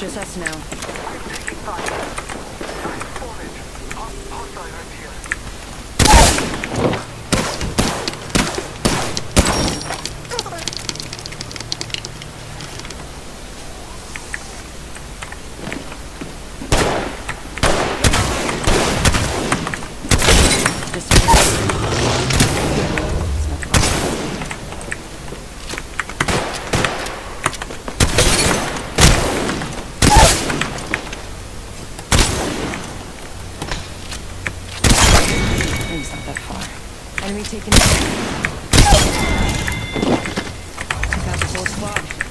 Just us now. Taking fire. Formage. Hostile right here. It's not that far. Enemy taken. Took out the whole squad.